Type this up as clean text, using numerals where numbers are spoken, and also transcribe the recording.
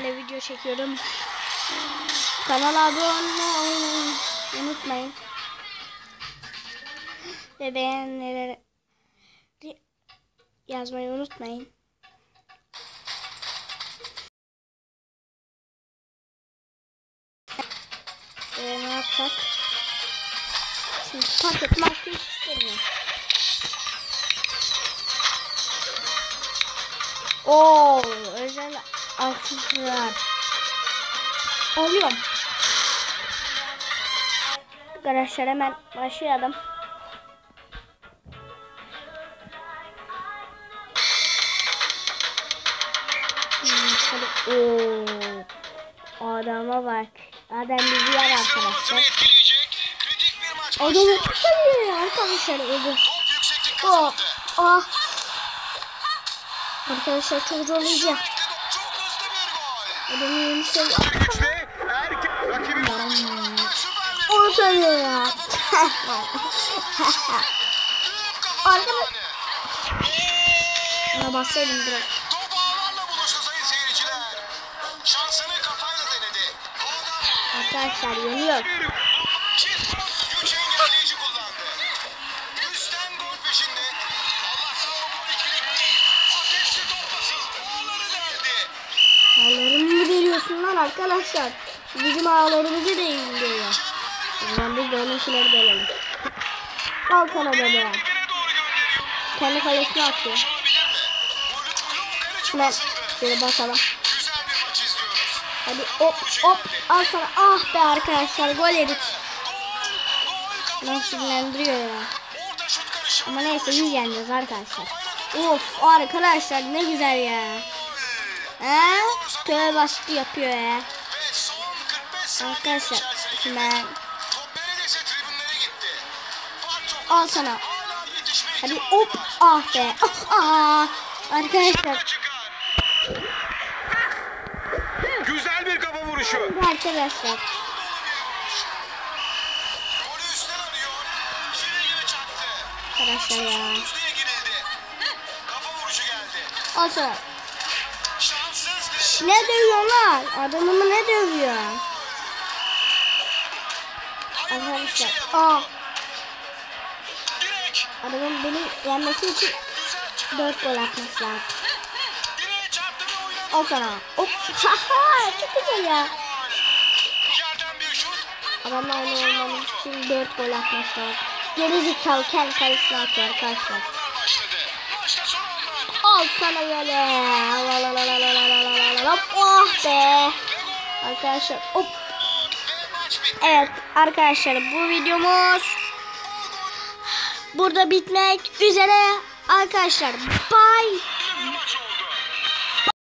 sizlerle video çekiyorum. Kanala abone olmayı unutmayın. Ve beğenileri yazmayı unutmayın. Ne yapsak? Şimdi paket market istemiyorum. Oo, özel aksesuar. Alıyorum. Arkadaşlar hemen başlayalım. Oo, adama bak. Adam bizi yer arkadaşlar. Adamı tutuyor arkadaşlar. Oh, ah. Arkadaşlar çok zorlayacak. Adamı yeni şey. Onu söylüyor ya. Arkadaşlar. Ona bassaydım biraz. Arkadaşlar yeniyor. Ağlarımı mı veriyorsun lan arkadaşlar? Bizim ağlarımızı değil diyor. O zaman biz de onunkileri verelim. Al sana bebeğim. Kendi kalesine atıyor. Ben şöyle basalım. Hadi hop hop al sana. Ah be arkadaşlar gol yedik. Nasıl sinirlendiriyor ya. Ama neyse biz yeneceğiz arkadaşlar. Of arkadaşlar ne güzel ya. He? Töre baskı yapıyor ya. Arkadaşlar ben al sana. Hadi hop ah be. Ah. Arkadaşlar. Güzel bir kafa vuruşu. Arkadaşlar. Arkadaşlar ya. Al sana. Ne dövüyorlar? Adamımı ne dövüyor? Arkadaşlar. Aa. Adamın beni yenmesi için 4 gol atması lazım. Al sana. Hop. Haha çok güzel ya. Adamla aynı olmamız için 4 gol atması lazım. Gerizekalı kendi kalesine atıyor arkadaşlar. Al sana böyle. Oh be. Arkadaşlar hop. Evet arkadaşlar bu videomuz burada bitmek üzere. Arkadaşlar bye.